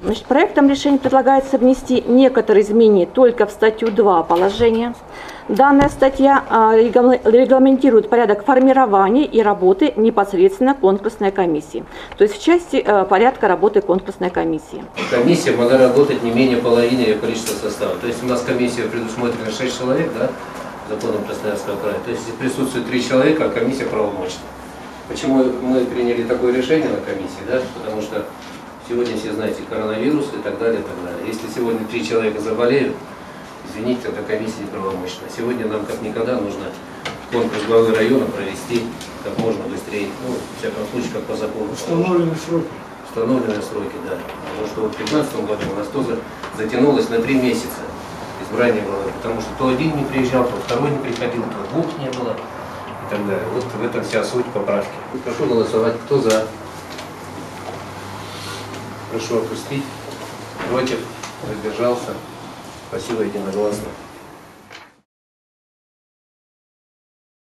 Значит, проектом решения предлагается внести некоторые изменения только в статью 2 положения. Данная статья регламентирует порядок формирования и работы непосредственно конкурсной комиссии, то есть в части порядка работы конкурсной комиссии. Комиссия могла работать не менее половины ее количества состава. То есть у нас комиссия предусмотрена 6 человек, да, законом Красноярского края. То есть если присутствует 3 человека, комиссия правомочна. Почему мы приняли такое решение на комиссии? Да? Потому что сегодня все знаете коронавирус и так далее, и так далее. Если сегодня 3 человека заболеют, извините, тогда комиссия неправомочна. Сегодня нам как никогда нужно конкурс главы района провести как можно быстрее. Ну, в всяком случае, как по закону. Установленные сроки. Установленные сроки, да. Потому что в 2015 году у нас тоже затянулось на 3 месяца избрание главы. Потому что то один не приезжал, то второй не приходил, то 2 не было и так далее. Вот в этом вся суть поправки. Прошу голосовать. Кто за? Прошу опустить. Против? Воздержался? Спасибо единогласно.